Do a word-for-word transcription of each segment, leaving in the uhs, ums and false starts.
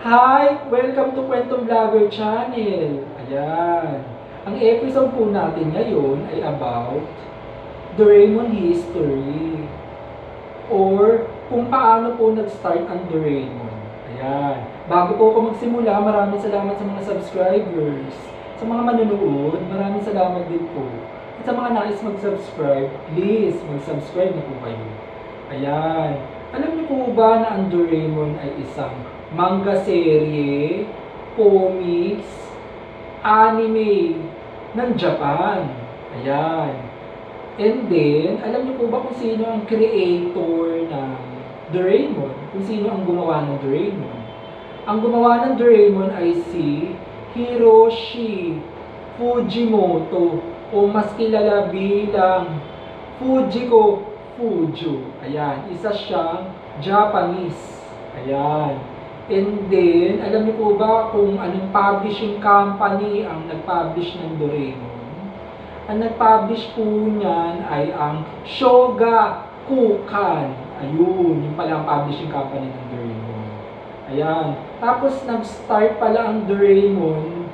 Hi! Welcome to Kwentong Vlogger Channel. Ayan. Ang episode po natin ngayon ay about Doraemon history. Or kung paano po nag-start ang Doraemon. Ayan. Bago po ako magsimula, maraming salamat sa mga subscribers. Sa mga manonood, maraming salamat din po. At sa mga nais mag-subscribe, please mag-subscribe na po kayo. Ayan. Alam niyo po ba na ang Doraemon ay isang manga serye, comics, anime ng Japan? Ayan. And then, alam niyo po ba kung sino ang creator ng Doraemon? Kung sino ang gumawa ng Doraemon? Ang gumawa ng Doraemon ay si Hiroshi Fujimoto, o mas kilala bilang Fujiko Fuju. Ayan, isa siyang Japanese. Ayan. And then, alam niyo po ba kung anong publishing company ang nag-publish ng Doraemon? Ang nag-publish po niyan ay ang Shogakukan. Ayun, yung pala ang publishing company ng Doraemon. Ayan. Tapos, nag-start pala ang Doraemon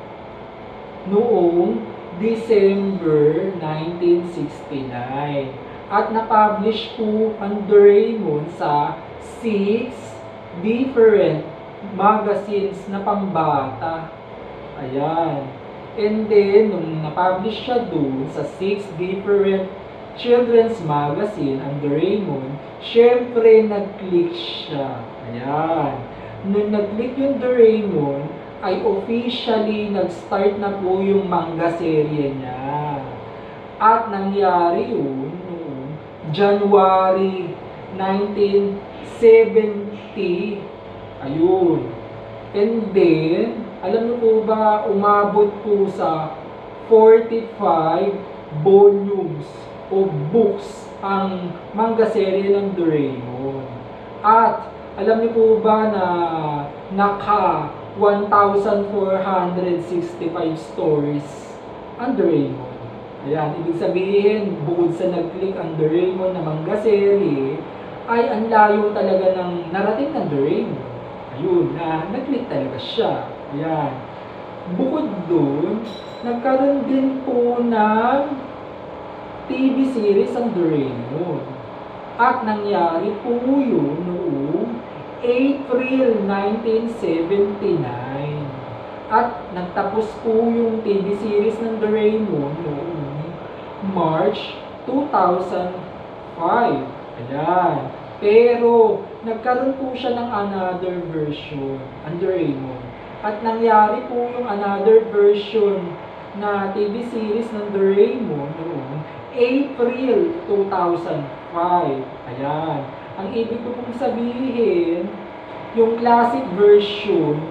noong December nineteen sixty-nine. At na-publish po ang Doraemon sa six different magazines na pambata. Ayan. And then, nung na-publish siya doon sa six different children's magazine, ang Doraemon, syempre nag-click siya. Ayan. Nung nag-click yung Doraemon, ay officially nag-start na po yung manga serye niya. At nangyari yun noong January nineteen seventy. Ayun. And then, alam niyo po ba, umabot po sa forty-five volumes o books ang manga serye ng Doraemon. At alam niyo po ba na naka one thousand four hundred sixty-five stories ang Doraemon. Ayan, ibig sabihin, bukod sa nag-click ang Doraemon na manga serye, ay ang layo talaga ng narating ng Doraemon. Ayun, na nag-click talaga siya. Ayan. Bukod doon, nagkaroon din po ng T V series ang Doraemon. At nangyari po yun noong April nineteen seventy-nine. At nagtapos po yung T V series ng Doraemon noong March two thousand five. Ayan. Pero, nagkaroon po siya ng another version, ang Doraemon. At nangyari po yung another version na T V series ng Doraemon noong April two thousand five. Ayan. Ang ibig ko pong sabihin, yung classic version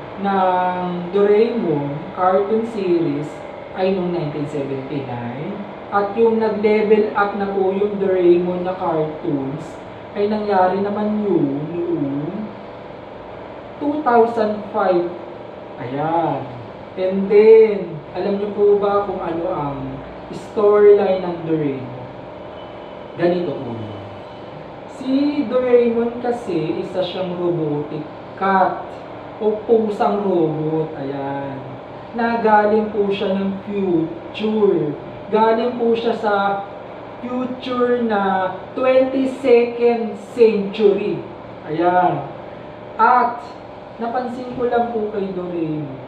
ng Doraemon cartoon series ay noong nineteen seventy-nine. At yung nag-level up na po yung Doraemon na cartoons ay nangyari naman yun noong two thousand five. Ayan. And then, alam niyo po ba kung ano ang storyline ng Doraemon? Ganito po yun. Si Doraemon kasi, isa siyang robotic cat o pusang robot. Ayan. Na galing po siya ng future. Galing po siya sa future na twenty-second century. Ayan. At, napansin ko lang po kay Doraemon.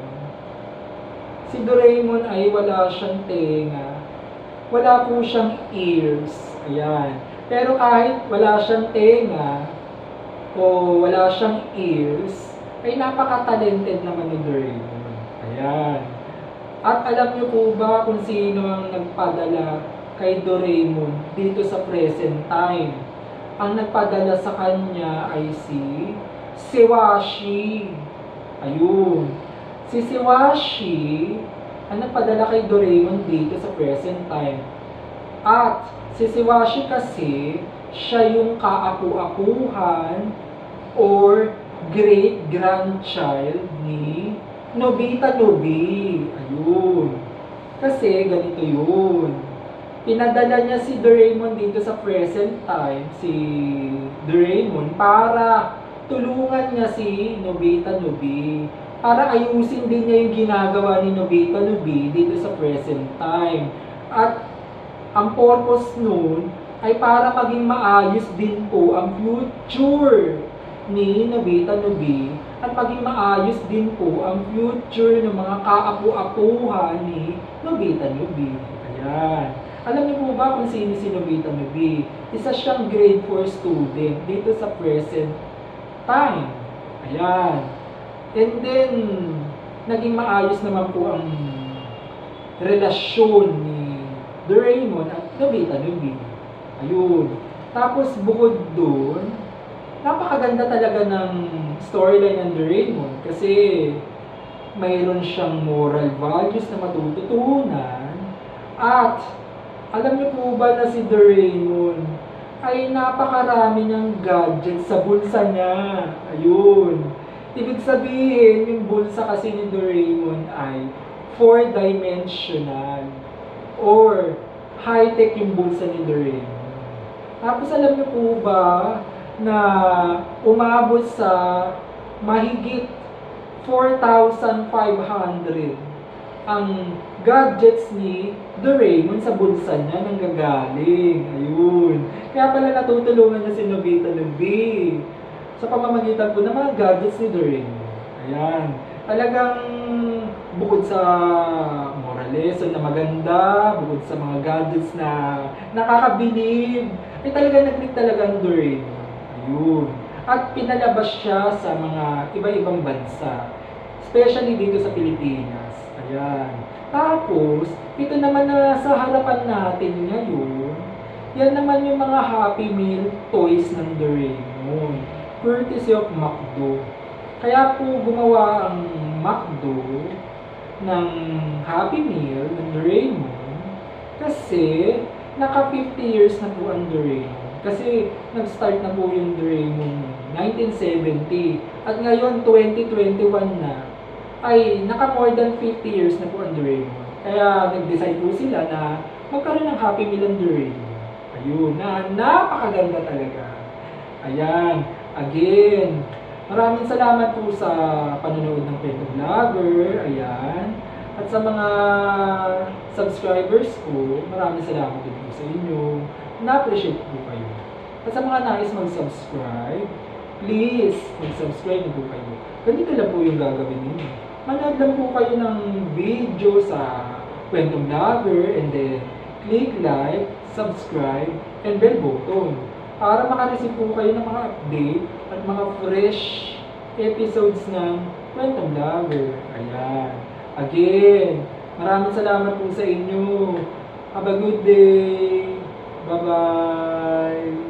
Si Doraemon ay wala siyang tenga. Wala po siyang ears. Ayan. Pero kahit wala siyang tenga o wala siyang ears, ay napaka-talented naman ni Doraemon. Ayan. At alam niyo po ba kung sino ang nagpadala kay Doraemon dito sa present time? Ang nagpadala sa kanya ay si Sewashi. Ayun. Si Sewashi ang nagpadala kay Doraemon dito sa present time. At si Sewashi kasi, siya yung kaapu-apuhan or great-grandchild ni Nobita Nobi. Ayun. Kasi ganito yun. Pinadala niya si Doraemon dito sa present time, si Doraemon, para tulungan niya si Nobita Nobi para ayusin din niya yung ginagawa ni Nobita Nobi dito sa present time. At ang purpose nun ay para maging maayos din po ang future ni Nobita Nobi at maging maayos din po ang future ng mga kaapu-apuhan ni Nobita Nobi. Ayan. Alam niyo po ba kung sino si Nobita Nobi? Isa siyang grade four student dito sa present time. Ayan. And then, naging maayos naman po ang relasyon ni Doraemon at Nobita Nobi. Ayun. Tapos bukod doon, napakaganda talaga ng storyline ng Doraemon kasi mayroon siyang moral values na matututunan at alam niyo po ba na si Doraemon ay napakarami niyang gadgets sa bulsa niya. Ayun. Ibig sabihin, yung bulsa kasi ni Doraemon ay four-dimensional or high-tech yung bulsa ni Doraemon. Tapos alam niyo po ba na umabot sa mahigit four thousand five hundred ang gadgets ni Doraemon sa bulsa niya nang gagaling. Ayun. Kaya pala natutulungan niya si Nobita Nobi sa pamamagitan po ng mga gadgets ni Doraemon. Ayan. Talagang bukod sa moral lesson na maganda, bukod sa mga gadgets na nakakabilib, ay talaga nag-click talaga ang Doraemon. Ayun. At pinalabas siya sa mga iba-ibang bansa, especially dito sa Pilipinas. Ayan. Tapos, ito naman na sa harapan natin ngayon, yan naman yung mga Happy Meal toys ng Doraemon, courtesy of McDo. Kaya po gumawa ang McDo ng Happy Meal ng Doraemon kasi naka fifty years na po ang Doraemon. Kasi nag-start na po yung Doraemon nineteen seventy at ngayon twenty twenty-one na ay naka more than fifty years na po ang Doraemon. Kaya nag-decide po sila na magkaroon ng Happy Meal ang Doraemon. Ayun, na napakaganda talaga. Ayan, again, maraming salamat po sa panonood ng Kwento Vlogger. Ayan. At sa mga subscribers ko, maraming salamat din po sa inyo. Na-appreciate po kayo. At sa mga nais mag-subscribe, please, mag-subscribe po kayo. Ganito lang po yung gagawin ninyo. Manood lang po kayo ng video sa Kwento Vlogger and then click like, subscribe, and bell button para makareceive po kayo ng mga update at mga fresh episodes ng Kwento Vlogger. Ayan. Again, maraming salamat po sa inyo. Have a good day. Bye-bye.